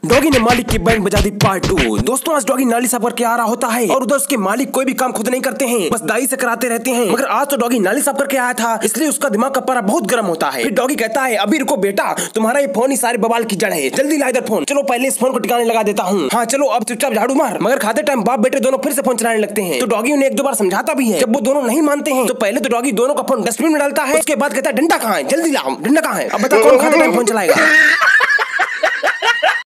Doggy ने मालिक की बैंड बजा दी पार्ट 2। दोस्तों आज डॉगी नाली साफ करके आ रहा होता है और उधर उसके मालिक कोई भी काम खुद नहीं करते हैं, बस दाई से कराते रहते हैं। मगर आज तो डॉगी नाली साफ करके आया था, इसलिए उसका दिमाग का पारा बहुत गर्म होता है। फिर डॉगी कहता है अभी रुको बेटा, तुम्हारा ये फोन ही सारे बवाल की जड़ है, जल्दी ला इधर फोन। चलो पहले इस फोन को टिकाने लगा देता हूँ। हाँ चलो अब चुपचाप झाड़ू मार। मगर खाते टाइम बाप बेटे दोनों फिर से फोन चलाने लगते हैं। तो डॉगी उन्हें एक दो बार समझाता भी है। जब वो दोनों नहीं मानते हैं तो पहले तो डॉगी दोनों का फोन डस्टबिन में डालता है, उसके बाद कहता है डंडा कहाँ है, जल्दी लाओ, डंडा कहाँ है। अब बता कौन खाते टाइम फोन चलाएगा।